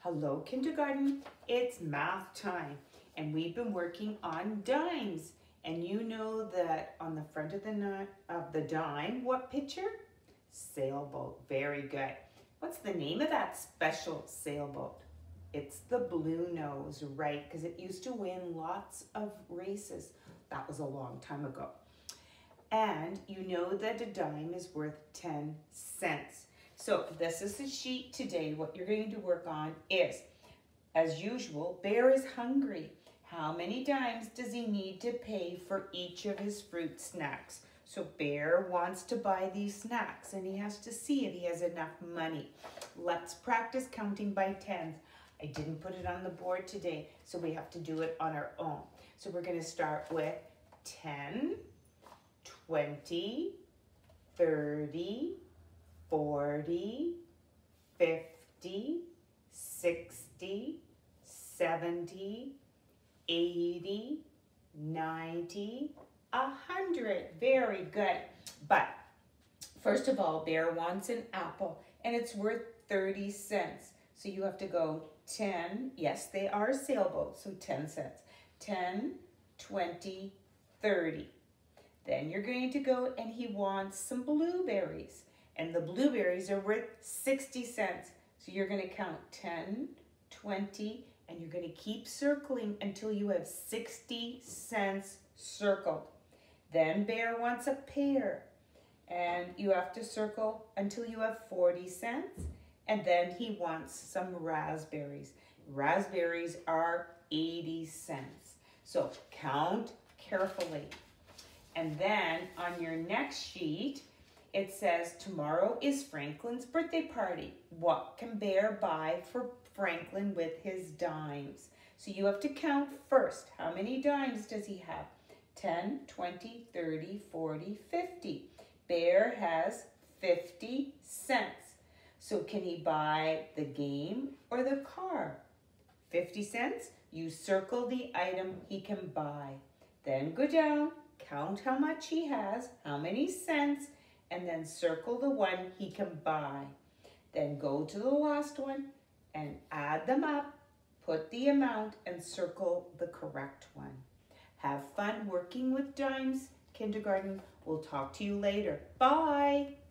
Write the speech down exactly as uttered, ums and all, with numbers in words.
Hello, kindergarten. It's math time, and we've been working on dimes. And you know that on the front of the of the dime, what picture? Sailboat. Very good. What's the name of that special sailboat? It's the Bluenose, right? Because it used to win lots of races. That was a long time ago. And you know that a dime is worth ten cents. So this is the sheet today. What you're going to work on is, as usual, Bear is hungry. How many dimes does he need to pay for each of his fruit snacks? So Bear wants to buy these snacks and he has to see if he has enough money. Let's practice counting by tens. I didn't put it on the board today, so we have to do it on our own. So we're going to start with ten, twenty, thirty, forty, fifty, sixty, seventy, eighty, ninety, a hundred. Very good. But first of all, Bear wants an apple and it's worth thirty cents. So you have to go ten, yes, they are sailboats, so ten cents. ten, twenty, thirty. Then you're going to go and he wants some blueberries. And the blueberries are worth sixty cents. So you're going to count ten, twenty, and you're going to keep circling until you have sixty cents circled. Then Bear wants a pear. And you have to circle until you have forty cents. And then he wants some raspberries. Raspberries are eighty cents. So count carefully. And then on your next sheet, it says, tomorrow is Franklin's birthday party. What can Bear buy for Franklin with his dimes? So you have to count first. How many dimes does he have? ten, twenty, thirty, forty, fifty. Bear has fifty cents. So can he buy the game or the car? fifty cents, you circle the item he can buy. Then go down, count how much he has, how many cents, and then circle the one he can buy. Then go to the last one and add them up, put the amount, and circle the correct one. Have fun working with dimes, kindergarten. We'll talk to you later. Bye.